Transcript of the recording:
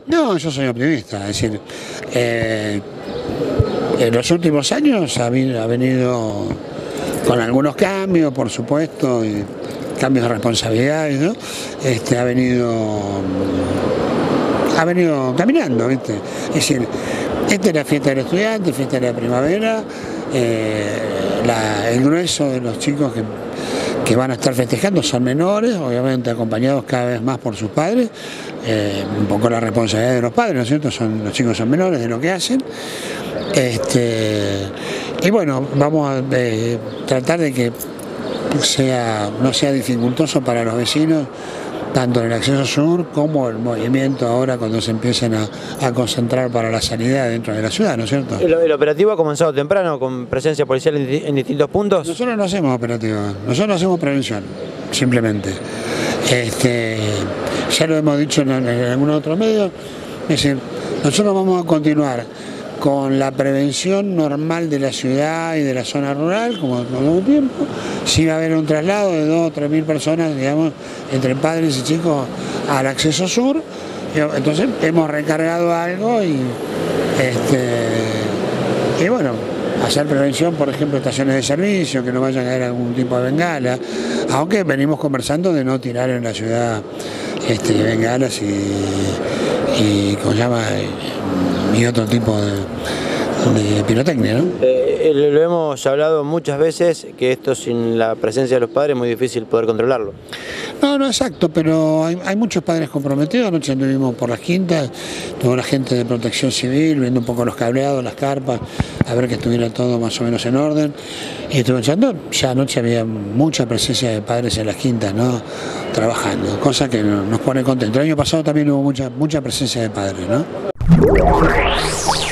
No, yo soy optimista, es decir, en los últimos años ha venido con algunos cambios, por supuesto, y cambios de responsabilidades, ¿no? Ha venido caminando, ¿viste? Es decir, esta es la fiesta del estudiante, fiesta de la primavera, el grueso de los chicos que van a estar festejando son menores, obviamente acompañados cada vez más por sus padres, un poco la responsabilidad de los padres, ¿no es cierto? Los chicos son menores de lo que hacen. Y bueno, vamos a tratar de que no sea dificultoso para los vecinos, tanto en el acceso sur como el movimiento ahora cuando se empiecen a concentrar para la sanidad dentro de la ciudad, ¿no es cierto? ¿El operativo ha comenzado temprano con presencia policial en distintos puntos? Nosotros no hacemos operativo, nosotros hacemos prevención, simplemente. Ya lo hemos dicho en algunos otros medios, es decir, nosotros vamos a continuar con la prevención normal de la ciudad y de la zona rural, como todo el tiempo. Sí va a haber un traslado de 2.000 o 3.000 personas, digamos, entre padres y chicos al acceso sur. Entonces hemos recargado algo y bueno, hacer prevención, por ejemplo, estaciones de servicio, que no vayan a caer algún tipo de bengala, aunque venimos conversando de no tirar en la ciudad bengalas y ¿cómo se llama? Y otro tipo de pirotecnia, ¿no? Lo hemos hablado muchas veces, que esto sin la presencia de los padres es muy difícil poder controlarlo. No, exacto, pero hay muchos padres comprometidos. Anoche anduvimos por las quintas, toda la gente de protección civil, viendo un poco los cableados, las carpas, a ver que estuviera todo más o menos en orden. Y estuve pensando, ya anoche había mucha presencia de padres en las quintas, ¿no? Trabajando, cosa que nos pone contentos. El año pasado también hubo mucha presencia de padres, ¿no?